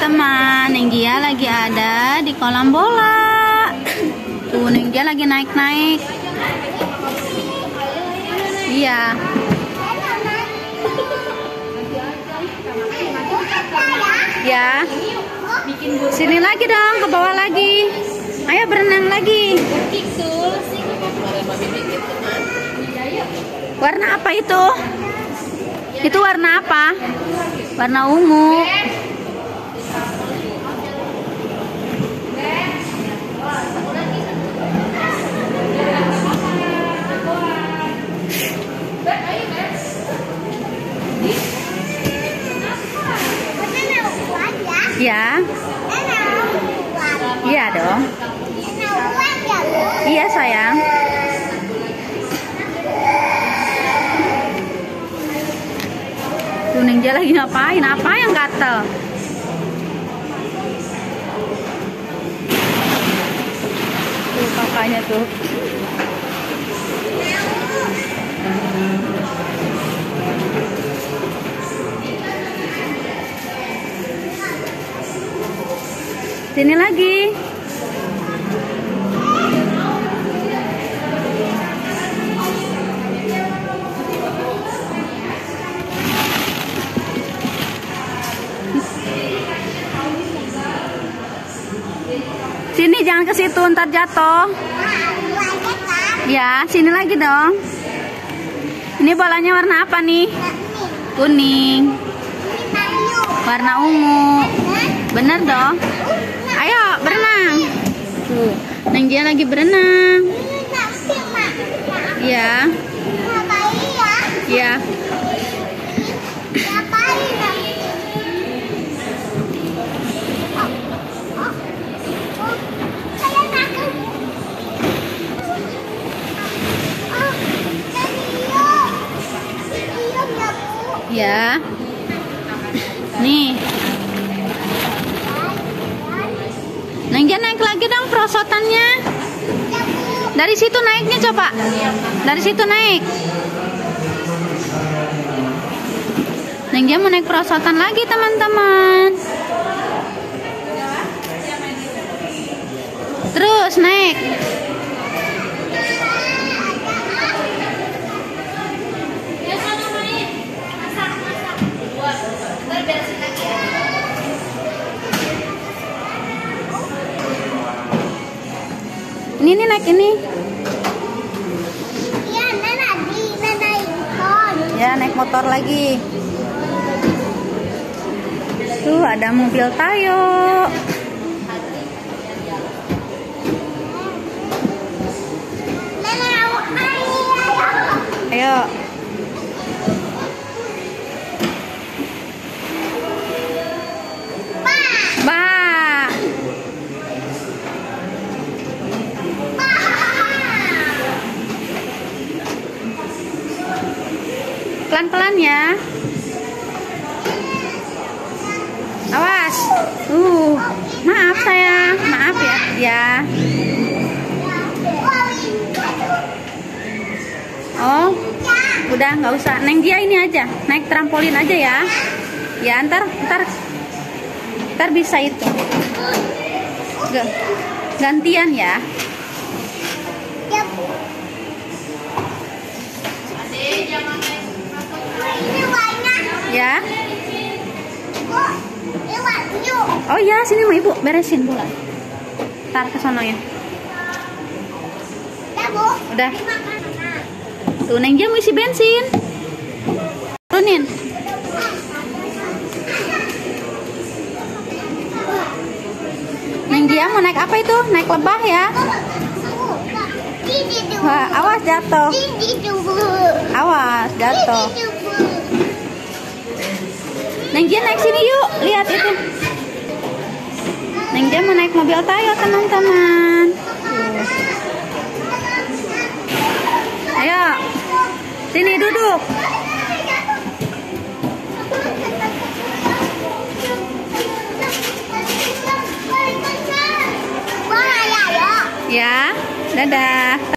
teman-teman, Nenggia lagi ada di kolam bola. Tuh, Nenggia lagi naik-naik. Iya. Ya. Sini lagi dong, ke bawah lagi. Ayo berenang lagi. Warna apa itu? Itu warna apa? Warna ungu. Ya. Iya dong. Iya sayang. Tuh Nenggia lagi ngapain? Apa yang gatel? Tuh kakaknya tuh. Sini lagi. Sini jangan ke situ, ntar jatuh. Ya, sini lagi dong. Ini bolanya warna apa nih? Kuning. Warna ungu. Bener dong. Ayo berenang. Tuh, Nenggia lagi berenang. Ya. Ya. Ya. Nih. Nenggia naik lagi dong perosotannya. Dari situ naiknya coba. Dari situ naik. Nenggia mau naik perosotan lagi teman-teman. Terus naik. Ini naik ini. Iya, naik motor. Ya, naik motor lagi. Tuh, ada mobil Tayo. Ayo. Pelan-pelan ya. Awas. Maaf sayang. Maaf ya. Ya. Oh, udah nggak usah. Nenggia ini aja. Naik trampolin aja ya. Ya, ntar bisa itu. Gantian ya. Ya. Oh ya, sini mau ibu beresin bola. Tar ke sono ya. Udah. Tuh Nenggia mau isi bensin. Turunin. Nenggia mau naik apa itu? Naik lebah ya. Wah, awas jatuh. Awas jatuh. Nenggia naik sini yuk, lihat itu. Nenggia mau naik mobil Tayo teman-teman. Ayo, sini duduk. Ya, dadah.